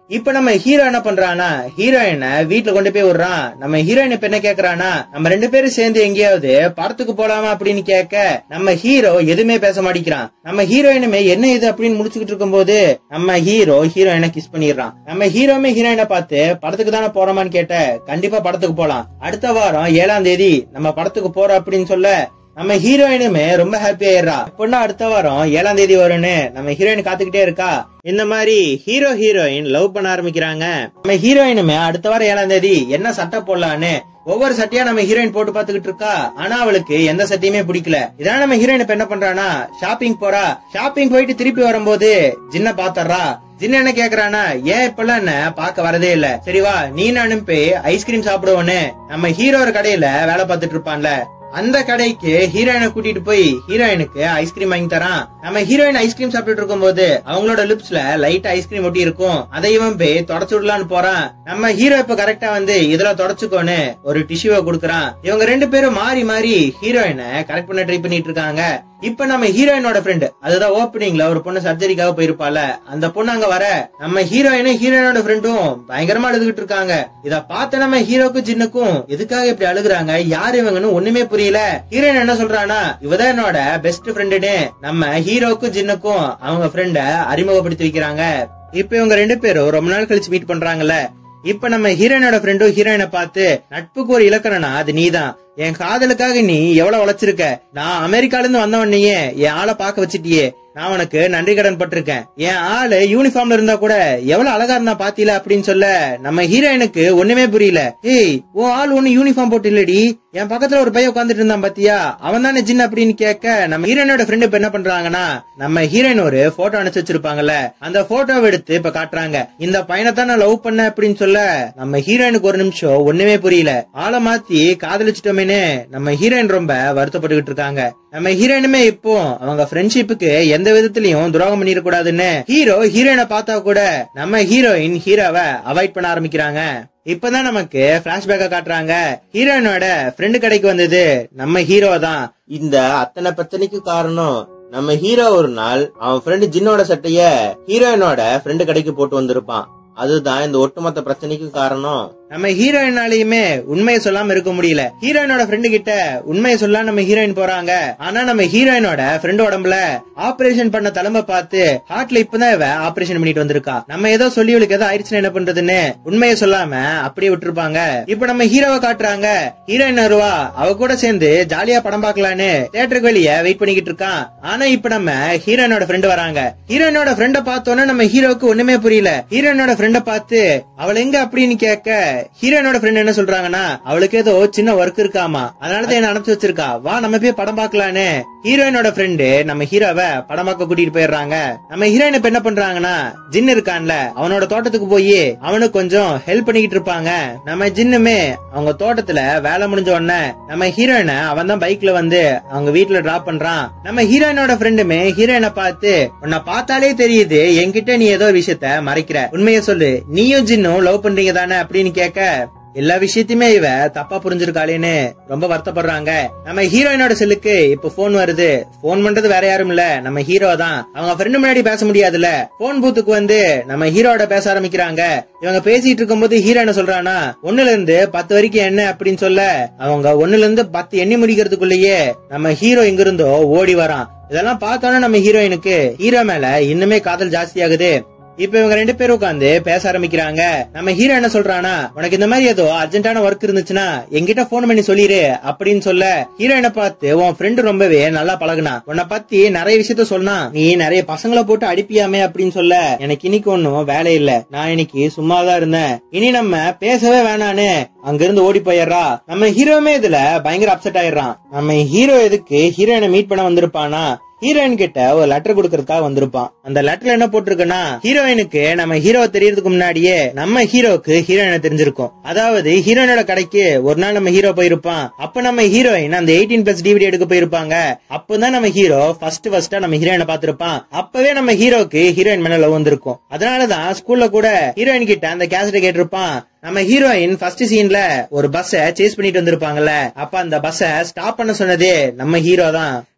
இப்ப நம்ம ஹீரோ என்ன பண்றானா ஹீரோயின வீட்டுல கொண்டு போய் விடுறான். நம்ம ஹீரோயின் இப்ப என்ன கேக்குறானா நம்ம ரெண்டு பேரும் சேர்ந்து எங்கேயாவது படத்துக்கு போலாமா அப்படின்னு கேட்க நம்ம ஹீரோ எதுவுமே பேச மாட்டேங்கிறான். நம்ம ஹீரோயினுமே என்ன இது அப்படின்னு முடிச்சுக்கிட்டு இருக்கும் போது நம்ம ஹீரோ ஹீரோயினை கிஸ் பண்ணிடுறான். நம்ம ஹீரோமே ஹீரோயினை பார்த்து படத்துக்கு தானே போறோமான்னு கேட்ட கண்டிப்பா படத்துக்கு போலாம், அடுத்த வாரம் ஏழாம் தேதி நம்ம படத்துக்கு போறோம் அப்படின்னு சொல்ல நம்ம ஹீரோயினுமே ரொம்ப ஹாப்பி ஆயிடுறா. பொண்ணா அடுத்த வாரம் ஏழாம் தேதி வரும்னு நம்ம ஹீரோயின் காத்துக்கிட்டே இருக்கா. இந்த மாதிரி ஹீரோ ஹீரோயின் லவ் பண்ண ஆரம்பிக்கிறாங்க. நம்ம ஹீரோயினுமே அடுத்த வாரம் ஏழாம் தேதி என்ன சட்டை போடலான்னு ஒவ்வொரு சட்டையா நம்ம ஹீரோயின் போட்டு பாத்துக்கிட்டு இருக்கா. ஆனா அவளுக்கு எந்த சட்டையுமே பிடிக்கல. இதனால நம்ம ஹீரோயின் இப்ப என்ன பண்றானா ஷாப்பிங் போறா. ஷாப்பிங் போயிட்டு திருப்பி வரும்போது ஜின்ன பாத்துறா. ஜின்ன என்ன கேக்குறானா ஏன் இப்பெல்லாம் என்ன பாக்க வரதே இல்ல, சரிவா நீ நானும் போய் ஐஸ்கிரீம் சாப்பிடுவோன்னு நம்ம ஹீரோ ஒரு கடையில வேலை பார்த்துட்டு இருப்பான்ல அந்த கடைக்கு ஹீரோயினை கூட்டிட்டு போய் ஹீரோயினுக்கு ஐஸ்கிரீம் வாங்கி தரான். நம்ம ஹீரோயின் ஐஸ்கிரீம் சாப்பிட்டு இருக்கும் போது அவங்களோட லிப்ஸ்ல லைட் ஐஸ்கிரீம் ஒட்டி இருக்கும். அதையும் போய் தொடச்சு விடலான்னு போறான். நம்ம ஹீரோ இப்ப கரெக்டா வந்து இதுல தொடச்சுக்கோன்னு ஒரு டிஷ்யூவை கொடுக்கறான். இவங்க ரெண்டு பேரும் மாறி மாறி ஹீரோயினை கரெக்ட் பண்ண ட்ரை பண்ணிட்டு இருக்காங்க. இப்ப நம்ம ஹீரோயினோட ஃப்ரெண்ட் அதுதான் ஓப்பனிங்ல ஒரு பொண்ணு சர்ஜரிக்காக போயிருப்பால அந்த பொண்ணு அங்க வர நம்ம ஹீரோயினும் ஹீரோயினோட ஃப்ரெண்டும் பயங்கரமா அழுதுகிட்டு இருக்காங்க. இத பார்த்த நம்ம ஹீரோக்கும் ஜின்னுக்கும் எதுக்காக இப்படி அழுகுறாங்க யாரு இவங்கன்னு ஒண்ணுமே புரியல. ஹீரோயின் என்ன சொல்றானா இவதான் என்னோட பெஸ்ட் ஃப்ரெண்டுன்னு நம்ம ஹீரோக்கும் ஜின்னுக்கும் அவங்க ஃப்ரெண்ட அறிமுகப்படுத்தி வைக்கிறாங்க. இப்ப இவங்க ரெண்டு பேரும் ரொம்ப நாள் கழிச்சு மீட் பண்றாங்கல்ல. இப்ப நம்ம ஹீரோயினோட ஃப்ரெண்டும் ஹீரோயினை பார்த்து நட்புக்கு ஒரு இலக்கணனா அது நீதான், என் காதலுக்காக நீ எவ்வளவு உழைச்சிருக்க, நான் அமெரிக்கால இருந்து வந்தவனையே என் ஆளை பாக்க வச்சிட்டியே, நான் உனக்கு நன்றி கடன் பட்டிருக்கேன், என் ஆளு யூனிஃபார்ம்ல இருந்தா கூட எவ்வளவு அழகா இருந்தா பாத்தீல அப்படின்னு சொல்ல நம்ம ஹீரோயினுக்கு ஒண்ணுமே புரியல. ஏய் உன் ஆள் ஒண்ணு யூனிஃபார்ம் போட்டு இல்லடி, என் பக்கத்துல ஒரு பையன் உட்காந்துட்டு இருந்தான் பாத்தியா அவன் தானே ஜின் அப்படின்னு கேட்க நம்ம ஹீரோயினோட ஃப்ரெண்ட் இப்ப என்ன பண்றாங்கன்னா நம்ம ஹீரோயின் ஒரு போட்டோ அனுப்பிச்சு வச்சிருப்பாங்கல்ல அந்த போட்டோவை எடுத்து இப்ப காட்டுறாங்க. இந்த பையனை தான் நான் லவ் பண்ண அப்படின்னு சொல்ல நம்ம ஹீரோயினுக்கு ஒரு நிமிஷம் ஒண்ணுமே புரியல. ஆளை மாத்தி காதலிச்சிட்டோமேனு நம்ம ஹீரோயின் ரொம்ப வருத்தப்பட்டுக்கிட்டு இருக்காங்க. நம்ம ஹீரோயினுமே இப்போ அவங்க ஃப்ரெண்ட்ஷிப்புக்கு எந்த விதத்திலயும் துரோகம் பண்ணிட கூடாதுன்னு ஹீரோ ஹீரோயினை பார்த்தா கூட நம்ம ஹீரோயின் ஹீரோவை அவாய்ட் பண்ண ஆரம்பிக்கிறாங்க. இப்பதான் நமக்கு பிளாஷ்பேக்க காட்டுறாங்க. ஹீரோயினோட ஃப்ரெண்டு கடைக்கு வந்தது நம்ம ஹீரோ தான். இந்த அத்தனை பிரச்சனைக்கு காரணம் நம்ம ஹீரோ ஒரு நாள் அவன் ஃப்ரெண்டு ஜின்னோட சட்டைய ஹீரோயினோட ஃப்ரெண்டு கடைக்கு போட்டு வந்திருப்பான். அதுதான் இந்த ஒட்டுமொத்த பிரச்சனைக்கு காரணம். நம்ம ஹீரோயினாலையுமே உண்மையை சொல்லாம இருக்க முடியல. ஹீரோயினோட ஃப்ரெண்டு கிட்ட உண்மையை சொல்ல நம்ம ஹீரோயின் போறாங்க. ஆனா நம்ம ஹீரோயினோட ஃப்ரெண்டு உடம்புல ஆபரேஷன் பண்ண தழும்ப பார்த்து ஹார்ட்ல இப்பதான் இவ ஆபரேஷன் பண்ணிட்டு வந்திருக்கா. நம்ம ஏதோ சொல்லி இவளுக்கு ஏதோ ஆயிடுச்சுன்னு என்ன பண்றதுன்னு உண்மையை சொல்லாம அப்படியே விட்டுருப்பாங்க. இப்ப நம்ம ஹீரோவை காட்டுறாங்க. ஹீரோயின் வருவா அவ கூட சேர்ந்து ஜாலியா படம் பாக்கலான்னு தியேட்டருக்கு வெளியே வெயிட் பண்ணிக்கிட்டு இருக்கான். ஆனா இப்ப நம்ம ஹீரோயினோட ஃப்ரெண்டு வராங்க. ஹீரோயினோட ஃப்ரெண்ட பார்த்தோன்னா நம்ம ஹீரோவுக்கு ஒண்ணுமே புரியல. ஹீரோயினோட ஃப்ரெண்ட பார்த்து அவள் எங்க அப்படின்னு கேட்க ஹீரோயினோட ஃப்ரெண்ட் என்ன சொல்றாங்கன்னா அவளுக்கு ஏதோ சின்ன ஒர்க் இருக்காமா அதனாலதான் என்ன அனுப்பிச்சு வச்சிருக்கா, வா நம்ம போய் படம் பாக்கலான்னு ஹீரோயினோட ஃப்ரெண்டு நம்ம ஹீரோவை படம் பார்க்க கூட்டிட்டு போயிடுறாங்க. நம்ம ஹீரோயின் இப்ப என்ன பண்றாங்கன்னா ஜின் இருக்கான்ல அவனோட தோட்டத்துக்கு போய் அவனுக்கு கொஞ்சம் ஹெல்ப் பண்ணிக்கிட்டு இருப்பாங்க. நம்ம ஜின்னுமே அவங்க தோட்டத்துல வேலை முடிஞ்ச உடனே நம்ம ஹீரோயினை அவன் தான் பைக்ல வந்து அவங்க வீட்டுல டிராப் பண்றான். நம்ம ஹீரோயினோட ஃப்ரெண்டுமே ஹீரோயினை பார்த்து உன்னை பார்த்தாலே தெரியுது என்கிட்ட நீ ஏதோ விஷயத்த மறைக்கிற, உண்மையை சொல்லு, நீயும் ஜின்னும் லவ் பண்றீங்க தானே அப்படின்னு கேட்க எல்லா விஷயத்தையுமே இவ தப்பா புரிஞ்சிருக்காளேன்னு ரொம்ப வருத்தப்படுறாங்க. நம்ம ஹீரோயினோட செல்லுக்கு இப்ப போன் வருது. போன் பண்றது வேற யாரும் இல்ல நம்ம ஹீரோ தான். அவங்க ஃப்ரெண்டு முன்னாடி பேச முடியாதுல்ல, போன் பூத்துக்கு வந்து நம்ம ஹீரோட பேச ஆரம்பிக்கிறாங்க. இவங்க பேசிட்டு இருக்கும் போது ஹீரோ என்ன சொல்றானா ஒண்ணுல இருந்து பத்து வரைக்கும் என்ன அப்படின்னு சொல்ல அவங்க ஒண்ணுல இருந்து பத்து எண்ணி முடிக்கிறதுக்குள்ளேயே நம்ம ஹீரோ எங்க இருந்தோ ஓடி வரான். இதெல்லாம் பார்த்தோன்னா நம்ம ஹீரோயினுக்கு ஹீரோ மேல இன்னுமே காதல் ஜாஸ்தி ஆகுது. இப்ப இவங்க ரெண்டு பேரும் உட்காந்து பேச ஆரம்பிக்கிறாங்க. நம்ம ஹீரோ என்ன சொல்றானா உனக்கு இந்த மாதிரி ஏதோ அர்ஜென்டான ஒர்க் இருந்துச்சுன்னா என்கிட்ட போன் பண்ணி சொல்லிரு அப்படின்னு சொல்ல ஹீரோயினை பார்த்து உன் ஃப்ரெண்டு ரொம்பவே நல்லா பழகுனா, உன்னை பத்தி நிறைய விஷயத்த சொன்னா, நீ நிறைய பசங்களை போட்டு அடிப்பியாமே அப்படின்னு சொல்ல எனக்கு இன்னைக்கு ஒன்னும் வேலை இல்ல, நான் இன்னைக்கு சும்மாதான் இருந்தேன், இனி நம்ம பேசவே வேணான்னு அங்க இருந்து ஓடி போயிடுறா. நம்ம ஹீரோமே இதுல பயங்கர அப்செட் ஆயிடுறான். நம்ம ஹீரோ எதுக்கு ஹீரோயினை மீட் பண்ண வந்திருப்பானா ஹீரோயின் கிட்ட ஒரு லெட்டர் கொடுக்கறதுக்காக வந்திருப்பான். அந்த லெட்டர்ல என்ன போட்டிருக்குன்னா ஹீரோயினுக்கு நம்ம ஹீரோ தெரியறதுக்கு முன்னாடியே நம்ம ஹீரோக்கு ஹீரோயினை தெரிஞ்சிருக்கும். அதாவது ஹீரோயினோட கடைக்கு ஒரு நாள் நம்ம ஹீரோ போயிருப்பான். அப்ப நம்ம ஹீரோயின் அந்த எயிட்டீன் பிளஸ் டிவிடி எடுக்க போயிருப்பாங்க. அப்பதான் நம்ம ஹீரோ ஃபர்ஸ்ட் ஃபர்ஸ்டா நம்ம ஹீரோயினை பாத்திருப்பான். அப்பவே நம்ம ஹீரோக்கு ஹீரோயின் மேல லவ் வந்திருக்கும். அதனாலதான் ஸ்கூல்ல கூட ஹீரோயின் கிட்ட அந்த கேசட்டை கேட்டிருப்பான். நம்ம ஹீரோயின் ஃபர்ஸ்ட் சீன்ல ஒரு பஸ்ஸ சேஸ் பண்ணிட்டு வந்திருப்பாங்கல்ல, அப்ப அந்த பஸ்ஸ ஸ்டாப் பண்ண சொன்னதே நம்ம ஹீரோ தான்.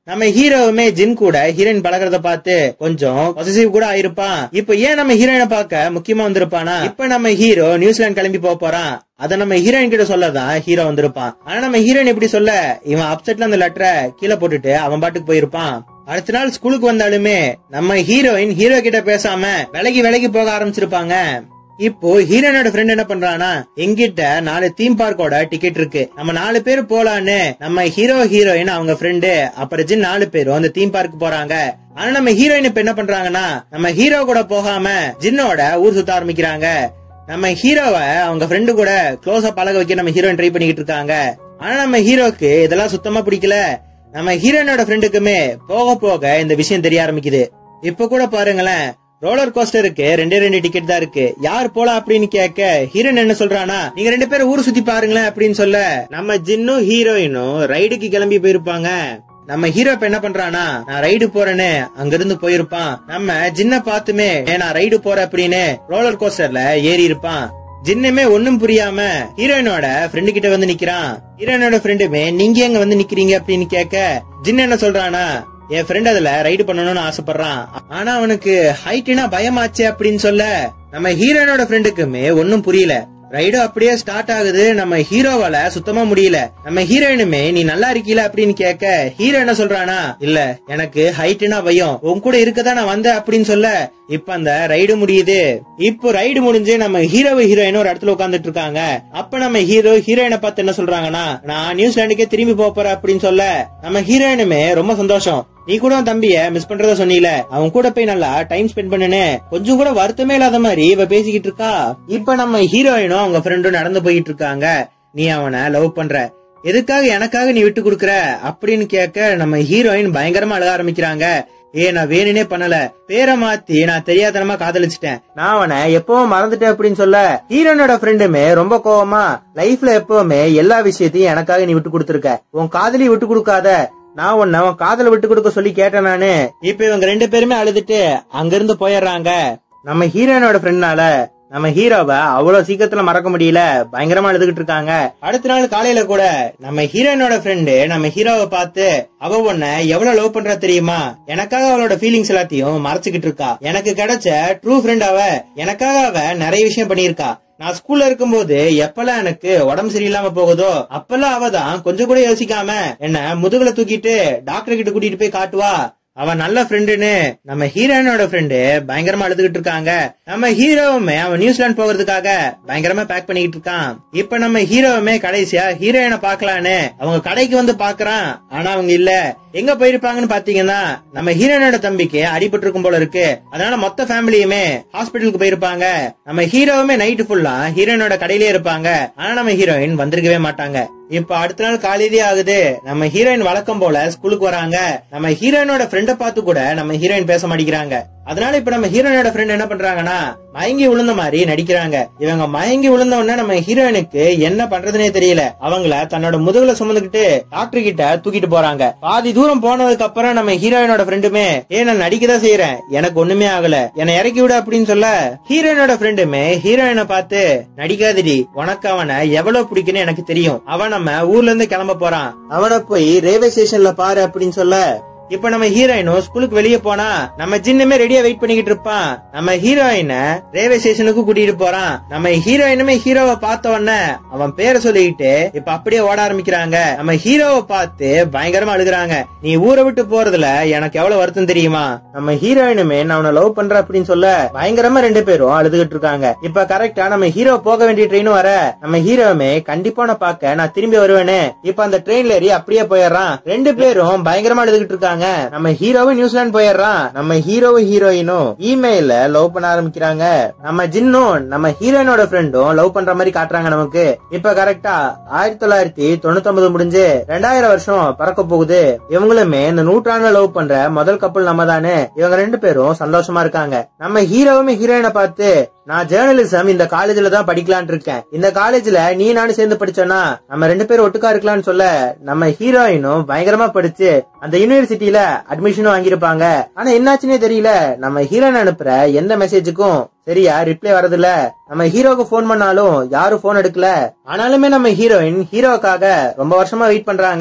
நம்ம ஹீரோவுமே ஜின் கூட ஹீரோயின் பழகிறத பார்த்து கொஞ்சம் பொசசிவ் கூட ஆயிருப்பான். இப்ப ஏன் நம்ம ஹீரோயினை பார்க்க முக்கியமா வந்திருப்பானா, இப்ப நம்ம ஹீரோ நியூசிலாந்து கிளம்பி போக போறான். அத நம்ம ஹீரோயின் கிட்ட சொல்லதான் ஹீரோ வந்திருப்பான். ஆனா நம்ம ஹீரோயின் எப்படி சொல்ல, இவன் அப்செட்ல அந்த லெட்டரை கீழே போட்டுட்டு அவன் பாட்டுக்கு போயிருப்பான். அடுத்த நாள் ஸ்கூலுக்கு வந்தாலுமே நம்ம ஹீரோயின் ஹீரோ கிட்ட பேசாம விலகி விலகி போக ஆரம்பிச்சிருப்பாங்க. இப்போ ஹீரோனோட ஃப்ரெண்ட் என்ன பண்றானா, எங்கிட்ட நாலு தீம் பார்க்கோட டிக்கெட் இருக்கு, நம்ம நாலு பேர் போலான்னு நம்ம ஹீரோ ஹீரோயின் அவங்க ஃப்ரெண்டு அப்புறம் ஜின் நாலு பேரும் அந்த தீம் பார்க் போறாங்க. ஆனா நம்ம ஹீரோயின் இப்ப என்ன பண்றாங்கன்னா, நம்ம ஹீரோ கூட போகாம ஜின்னோட ஊர் சுத்த ஆரம்பிக்கிறாங்க. நம்ம ஹீரோவை அவங்க ஃப்ரெண்டு கூட க்ளோஸா பழக வைக்க நம்ம ஹீரோயின் ட்ரை பண்ணிக்கிட்டு இருக்காங்க. ஆனா நம்ம ஹீரோக்கு இதெல்லாம் சுத்தமா பிடிக்கல. நம்ம ஹீரோயினோட ஃப்ரெண்டுக்குமே போக போக இந்த விஷயம் தெரிய ஆரம்பிக்குது. இப்ப கூட பாருங்களேன், ரோலர் கோஸ்டருக்கு ரெண்டே ரெண்டு டிக்கெட் தான் இருக்கு, யார் போலாம் அப்படின்னு கேட்க ஹீரோயின் என்ன சொல்றானா, நீங்க ரெண்டு பேரும் ஊர் சுத்தி பாருங்களேன் அப்படின்னு சொல்ல நம்ம ஜின்னும் ஹீரோயினும் ரைடுக்கு கிளம்பி போயிருப்பாங்க. நம்ம ஹீரோ இப்ப என்ன பண்றானா, நான் ரைடு போறேன்னு அங்க இருந்து போயிருப்பான். நம்ம ஜின்ன பாத்துமே நான் ரைடு போறேன் அப்படின்னு ரோலர் கோஸ்டர்ல ஏறி இருப்பான். ஜின்னுமே ஒன்னும் புரியாம ஹீரோயினோட ஃப்ரெண்டு கிட்ட வந்து நிக்கிறான். ஹீரோயினோட ஃப்ரெண்டுமே நீங்க எங்க வந்து நிக்கிறீங்க அப்படின்னு கேட்க ஜின் என்ன சொல்றானா, என் ஃப்ரெண்ட் அதுல ரைடு பண்ணணும்னு ஆசைப்படுறான், ஆனா அவனுக்கு ஹைட்னா பயமாச்சு அப்படின்னு சொல்ல நம்ம ஹீரோயினோட ஃப்ரெண்டுக்குமே ஒன்னும் புரியல. ரைடு அப்படியே ஸ்டார்ட் ஆகுது. நம்ம ஹீரோவால சுத்தமா முடியல. நம்ம ஹீரோயினுமே நீ நல்லா இருக்கீல அப்படின்னு கேட்க ஹீரோ என்ன சொல்றானா, இல்ல எனக்கு ஹைட்னா பயம், உன் கூட இருக்கதான் நான் வந்தேன் அப்படின்னு சொல்ல இப்ப அந்த ரைடு முடியுது. இப்போ ரைடு முடிஞ்சு நம்ம ஹீரோ ஹீரோயின் ஒரு இடத்துல உட்காந்துட்டு இருக்காங்க. அப்ப நம்ம ஹீரோ ஹீரோயினை பார்த்து என்ன சொல்றாங்கன்னா, நான் நியூசிலாந்துக்கே திரும்பி போறேன் அப்படின்னு சொல்ல நம்ம ஹீரோயினுமே ரொம்ப சந்தோஷம், நீ கூட தம்பிய மிஸ் பண்றத சொன்னீல, அவன் கூட போய் நல்லா டைம் ஸ்பெண்ட் பண்ணுன்னு கொஞ்சம் கூட வருத்தமே இல்லாத மாதிரி இவ பேசிக்கிட்டு இருக்கா. இப்ப நம்ம ஹீரோயினும் அவங்க ஃப்ரெண்டும் நடந்து போயிட்டு இருக்காங்க. நீ அவனை லவ் பண்ற, எதுக்காக எனக்காக நீ விட்டு கொடுக்கற அப்படின்னு கேட்க நம்ம ஹீரோயின் பயங்கரமா அழக ஆரம்பிக்கிறாங்க. ஏ நான் வேணுனே பண்ணல, பேரை மாத்தி நான் தெரியாதனமா காதலிச்சிட்டேன், நான் அவனை எப்பவும் மறந்துட்டேன் அப்படின்னு சொல்ல ஹீரோனோட ஃப்ரெண்டுமே ரொம்ப கோவமா, லைஃப்ல எப்பவுமே எல்லா விஷயத்தையும் எனக்காக நீ விட்டு கொடுத்துருக்க, உன் காதலி விட்டு கொடுக்காத, நான் உன்ன உன் காதல விட்டு கொடுக்க சொல்லி கேட்டேன் நானு. இப்ப இவங்க ரெண்டு பேருமே அழுதுட்டு அங்க இருந்து போயிடுறாங்க. நம்ம ஹீரோனோட ஃப்ரெண்ட்னால நம்ம ஹீரோவை அவ்வளவு சீக்கிரத்துல மறக்க முடியல, பயங்கரமா அழுதுகிட்டு இருக்காங்க. அடுத்த நாள் காலையில கூட நம்ம ஹீரோயினோட ஃப்ரெண்டு நம்ம ஹீரோவை பார்த்து, அவ உன்ன எவ்வளவு லவ் பண்றா தெரியுமா, எனக்காக அவளோட ஃபீலிங்ஸ் எல்லாத்தையும் மறைச்சுக்கிட்டு இருக்கா, எனக்கு கிடைச்ச ட்ரூ ஃப்ரெண்ட் அவ, எனக்காக அவ நிறைய விஷயம் பண்ணிருக்கா, நான் ஸ்கூல்ல இருக்கும்போது எப்பெல்லாம் எனக்கு உடம்பு சரியில்லாம போகுதோ அப்பெல்லாம் அவதான் கொஞ்சம் கூட யோசிக்காம என்ன முதுகுல தூக்கிட்டு டாக்டர் கிட்ட கூட்டிட்டு போய் காட்டுவா, அவன் நல்ல ஃப்ரெண்டுன்னு நம்ம ஹீரோயினோட ஃப்ரெண்டு பயங்கரமா அழுதுகிட்டு இருக்காங்க. நம்ம ஹீரோவுமே அவன் நியூசிலாந்து போகிறதுக்காக பயங்கரமா பேக் பண்ணிக்கிட்டு இருக்கான். இப்ப நம்ம ஹீரோவுமே கடைசியா ஹீரோயினை பாக்கலான்னு அவங்க கடைக்கு வந்து பாக்குறான். ஆனா அவங்க இல்ல, எங்க போயிருப்பாங்கன்னு பாத்தீங்கன்னா நம்ம ஹீரோயினோட தம்பிக்கு அடிபட்டு இருக்கும் போல இருக்கு, அதனால மொத்த ஃபேமிலியுமே ஹாஸ்பிட்டலுக்கு போயிருப்பாங்க. நம்ம ஹீரோவுமே நைட்டு ஃபுல்லா ஹீரோயினோட கடையிலே இருப்பாங்க. ஆனா நம்ம ஹீரோயின் வந்திருக்கவே மாட்டாங்க. இப்ப அடுத்த நாள் காலையிலே ஆகுது. நம்ம ஹீரோயின் வழக்கம் போல ஸ்கூலுக்கு வராங்க. நம்ம ஹீரோயினோட ஃப்ரெண்ட பார்த்து கூட நம்ம ஹீரோயின் பேச மாட்டேங்கிறாங்க. அதனால இப்ப நம்ம ஹீரோயினோட ஃப்ரெண்ட் என்ன பண்றாங்கன்னா, மயங்கி விழுந்த மாதிரி நடிக்கிறாங்க. இவங்க மயங்கி விழுந்த உடனே நம்ம ஹீரோயினுக்கு என்ன பண்றதுனே தெரியல. அவங்கள தன்னோட முதுகுல சுமந்துக்கிட்டு டாக்டர் கிட்ட தூக்கிட்டு போறாங்க. பாதி தூரம் போனதுக்கு அப்புறம் நம்ம ஹீரோயினோட ஃப்ரெண்டுமே, ஏ நான் நடிக்கதான் செய்யறேன், எனக்கு ஒண்ணுமே ஆகல, என்னை இறக்கி விட அப்படின்னு சொல்ல ஹீரோயினோட ஃப்ரெண்டுமே ஹீரோயினை பார்த்து, நடிக்காதடி, உனக்கு அவனை எவ்வளவு பிடிக்குன்னு எனக்கு தெரியும், அவன் நம்ம ஊர்ல இருந்து கிளம்ப போறான், அவனை போய் ரயில்வே ஸ்டேஷன்ல பாரு அப்படின்னு சொல்ல இப்ப நம்ம ஹீரோயினும் ஸ்கூலுக்கு வெளியே போனா நம்ம ஜின்னுமே ரெடியா வெயிட் பண்ணிக்கிட்டு இருப்பான். நம்ம ஹீரோயின ரயில்வே ஸ்டேஷனுக்கு கூட்டிட்டு போறான். நம்ம ஹீரோயினுமே ஹீரோவை பார்த்த உடனே அவன் பேரை சொல்லிக்கிட்டு இப்ப அப்படியே ஓட ஆரம்பிக்கிறாங்க. நம்ம ஹீரோவை பார்த்து பயங்கரமா அழுகுறாங்க. நீ ஊரை விட்டு போறதுல எனக்கு எவ்வளவு வருத்தம் தெரியுமா. நம்ம ஹீரோயினுமே நான் அவனை லவ் பண்ற அப்படின்னு சொல்ல பயங்கரமா ரெண்டு பேரும் அழுதுகிட்டு இருக்காங்க. இப்ப கரெக்டா நம்ம ஹீரோ போக வேண்டிய ட்ரெயின் வர நம்ம ஹீரோவுமே கண்டிப்பா நான் பாக்க நான் திரும்பி வருவேன்னு இப்ப அந்த ட்ரெயின்ல ஏறி அப்படியே போயிடுறான். ரெண்டு பேரும் பயங்கரமா அழுதுகிட்டு இருக்காங்க. நம்ம ஹீரோவும் நியூசிலாந்து போயிடுறான். நம்ம ஹீரோவும் ஹீரோயினும் இமெயில லவ் பண்ண ஆரம்பிக்கிறாங்க. நம்ம ஜின்னும் நம்ம ஹீரோயினோட ஃப்ரெண்டும் லவ் பண்ற மாதிரி காட்டுறாங்க நமக்கு. இப்ப கரெக்டா ஆயிரத்தி தொள்ளாயிரத்தி தொண்ணூத்தி ஒன்பது முடிஞ்சு ரெண்டாயிரம் வருஷம் பறக்க போகுது. இவங்களுமே இந்த நூற்றாண்டுல லவ் பண்ற முதல் கப்பல் நம்ம தானே. இவங்க ரெண்டு பேரும் சந்தோஷமா இருக்காங்க. நம்ம ஹீரோவுமே ஹீரோயினை பார்த்து, நான் ஜேர்னலிசம் இந்த காலேஜ்ல தான் படிக்கலான் இருக்கேன், இந்த காலேஜ்ல நீ நானும் சேர்ந்து படிச்சோன்னா நம்ம ரெண்டு பேரும் ஒட்டுக்கா இருக்கலாம்னு சொல்ல நம்ம ஹீரோயினும் பயங்கரமா படிச்சு அந்த யூனிவர்சிட்டியில அட்மிஷனும் வாங்கிருப்பாங்க. ஆனா என்னாச்சுன்னே தெரியல, நம்ம ஹீரோயின் அனுப்புற எந்த மெசேஜுக்கும் சரியா ரிப்ளை வரதில்ல. நம்ம ஹீரோக்கு போன் பண்ணாலும் யாரும் போன் எடுக்கல. ஆனாலுமே நம்ம ஹீரோயின் ஹீரோக்காக ரொம்ப வருஷமா வெயிட் பண்றாங்க.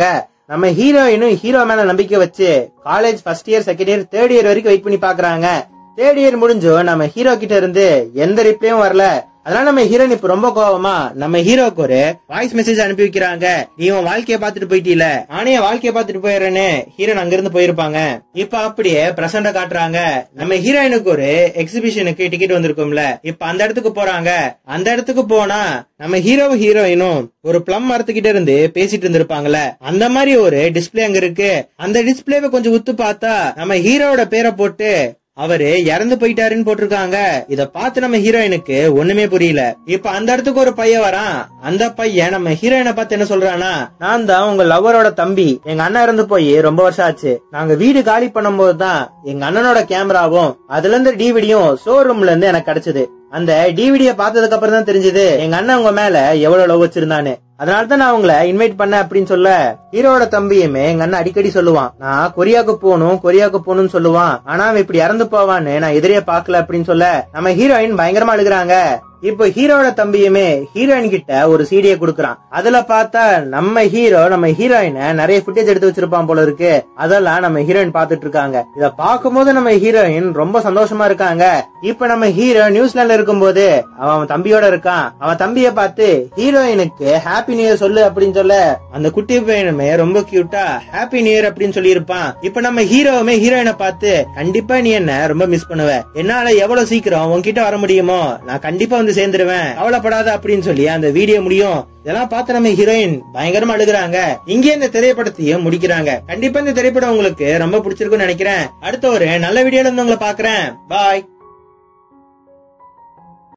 நம்ம ஹீரோயினும் ஹீரோ மேல நம்பிக்கை வச்சு college first year second year third year வரைக்கும் வெயிட் பண்ணி பாக்குறாங்க. தேர்ட் இயர் முடிஞ்சோ நம்ம ஹீரோ கிட்ட இருந்து எந்த ரிப்ளையும் வரல. அதனால நம்ம ஹீரோயின் இப்ப ரொம்ப கோவமா நம்ம ஹீரோக்கு ஒரு வாய்ஸ் மெசேஜ் அனுப்பி வைக்கிறாங்க. நீ உன் வாழ்க்கைய பாத்துட்டு போயிட்டீல, நானே வாழ்க்கைய பாத்துட்டு போயிடுறேன்னு ஹீரோயின் அங்க இருந்து போயிருப்பாங்க. இப்ப அப்படியே பிரசண்ட காட்டுறாங்க. நம்ம ஹீரோயினுக்கு ஒரு எக்ஸிபிஷனுக்கு டிக்கெட் வந்திருக்கும்ல, இப்ப அந்த இடத்துக்கு போறாங்க. அந்த இடத்துக்கு போனா நம்ம ஹீரோவும் ஹீரோயினும் ஒரு பிளம் மரத்துக்கிட்ட இருந்து பேசிட்டு இருந்திருப்பாங்கல்ல, அந்த மாதிரி ஒரு டிஸ்பிளே அங்க இருக்கு. அந்த டிஸ்பிளேவை கொஞ்சம் உத்து பார்த்தா நம்ம ஹீரோவோட பேரை போட்டு அவரு இறந்து போயிட்டாருன்னு போட்டிருக்காங்க. இத பார்த்து நம்ம ஹீரோயினுக்கு ஒண்ணுமே புரியல. இப்ப அந்த இடத்துக்கு ஒரு பையன் வரான். அந்த பையன் நம்ம ஹீரோயினை பார்த்து என்ன சொல்றானா, நான் தான் உங்க லவ்வரோட தம்பி, எங்க அண்ணன் இறந்து போய் ரொம்ப வருஷம் ஆச்சு. நாங்க வீடு காலி பண்ணும் போதுதான் எங்க அண்ணனோட கேமராவும் அதுல இருந்து டிவிடியும் ஷோரூம்ல இருந்து எனக்கு கிடைச்சது. அந்த டிவிடிய பார்த்ததுக்கு அப்புறம் தான் தெரிஞ்சது எங்க அண்ணன் உங்க மேல எவ்வளவு லவ் வச்சிருந்தானு. அதனாலதான் நான் உங்களை இன்வைட் பண்ண அப்படின்னு சொல்ல, ஹீரோட தம்பியுமே எங்க அண்ணன் அடிக்கடி சொல்லுவான், நான் கொரியாவுக்கு போகணும் கொரியாவுக்கு போகணும்னு சொல்லுவான். ஆனா அவன் இப்படி இறந்து போவான்னு நான் எதிரே பாக்கல அப்படின்னு சொல்ல நம்ம ஹீரோயின் பயங்கரமா அழுகுறாங்க. இப்போ ஹீரோட தம்பியுமே ஹீரோயின் கிட்ட ஒரு சீடியை குடுக்கறான். அதுல பார்த்தா நம்ம ஹீரோ நம்ம ஹீரோயினை நிறைய ஃபுட்டேஜ் எடுத்து வச்சிருப்பான் போல இருக்கு. அதெல்லாம் நம்ம ஹீரோயின் பாத்துட்டு இருக்காங்க. இத பாக்கும்போது நம்ம ஹீரோயின் ரொம்ப சந்தோஷமா இருக்காங்க. இப்ப நம்ம ஹீரோ நியூசிலாந்துல இருக்கும்போது அவன் தம்பியோட இருக்கான். அவன் தம்பிய பார்த்து ஹீரோயினுக்கு ஹாப்பி நியூ இயர் சொல்லு அப்படின்னு சொல்ல, அந்த குட்டி பையனுமே ரொம்ப கியூட்டா ஹாப்பி நியூ இயர் அப்படின்னு சொல்லி இருப்பான். இப்ப நம்ம ஹீரோவுமே ஹீரோயினை பார்த்து, கண்டிப்பா நீ என்ன ரொம்ப மிஸ் பண்ணுவ, என்னால எவ்வளவு சீக்கிரம் உன்கிட்ட வர முடியுமோ நான் கண்டிப்பா வந்து சேர்ந்துருவேன், கவலைப்படாத அப்படின்னு சொல்லி அந்த வீடியோ முடியும். இதெல்லாம் பார்த்து நம்ம ஹீரோயின் பயங்கரமா அழுகுறாங்க. இங்கே இந்த திரைப்படத்தையும் முடிக்கிறாங்க. கண்டிப்பா இந்த திரைப்படம் உங்களுக்கு ரொம்ப பிடிச்சிருக்கும்னு நினைக்கிறேன். அடுத்த ஒரு நல்ல வீடியோல இருந்து உங்களை பாக்குறேன். பாய்.